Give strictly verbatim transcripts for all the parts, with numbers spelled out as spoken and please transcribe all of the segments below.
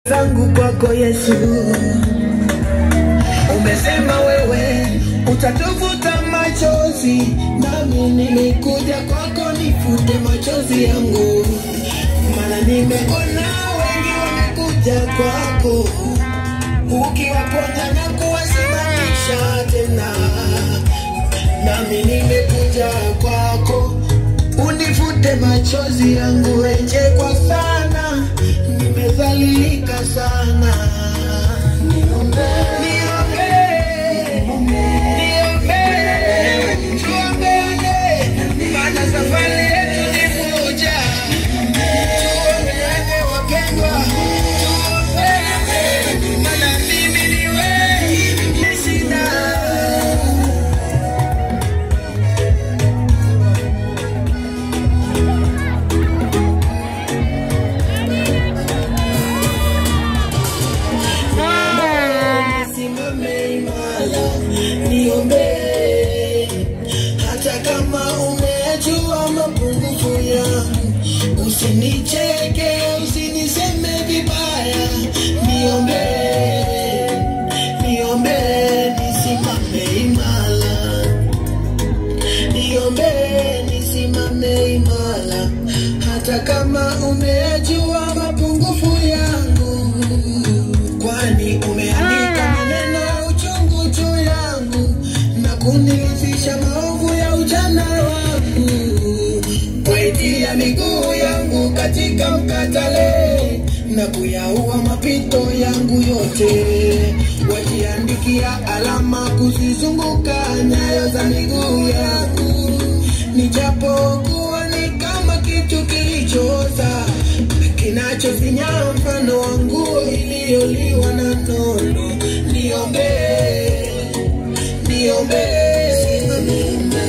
zangu kwako Yesu. Umesema wewe utatufuta machozi, nami nimekuja kwako nifute machozi yangu. Maana nimeona wengi wamekuja kwako, ukiwaponya na kuwasimamisha tena. Nami nimekuja kwako unifute machozi yangu. Eje kwa sana nimezalilika sana, niombe niombe niombe tuombe, maana safari yetu ni moja. Tuombe wapendwa, tuombe, maana mimi ni wewe nisina. Niombe hata kama umejua mapungufu yangu, usinicheke, usiniseme vibaya. Niombe, niombe nisimame imara, niombe nisimame imara, hata kama umejua mapungufu yangu, kwani umeandika maneno uchungu juu yangu na kunilizisha maovu ya ujana wangu. Waitia miguu yangu katika mkatale na kuyaua mapito yangu yote. Wajiandikia alama kuzizunguka nyayo za miguu yangu. Nijapokuwa ni kama kitu kilichoza kinachofinya mfano wa nguo iliyoliwa na nondo. Niombe, niombe, niombe,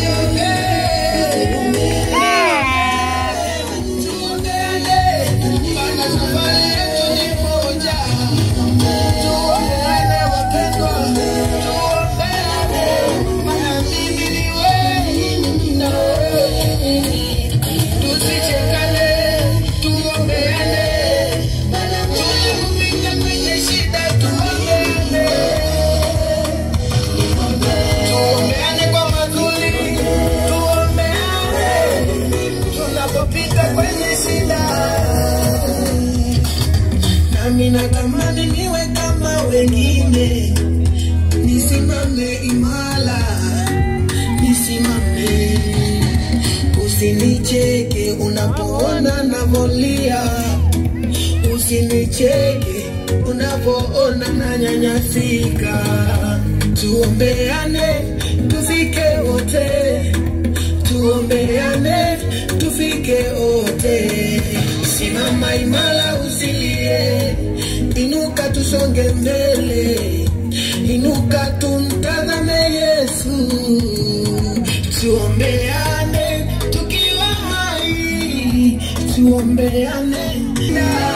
tuombeane, maana safari yetu ni moja. Tuombeane wapendwa, tuombeane, maana mimi ni wewe na wewe. Tusichekane, tuombeane, maana tunapopita kwenye shida tuombeane. Tuombeane kwa mazuri, tuombeane tunapopita kwenye shida. Nami natamani niwe kama wengine, nisimame imara, nisimame. Usinicheke unapoona navolia, usinicheke unapoona nanyanyasika. Tuombeane tufike wote, tuombeane tufike wote. Simama imara usilie, inuka tusonge mbele, inuka tumtazame Yesu. Tuombeane tukiwa hai, tuombeane.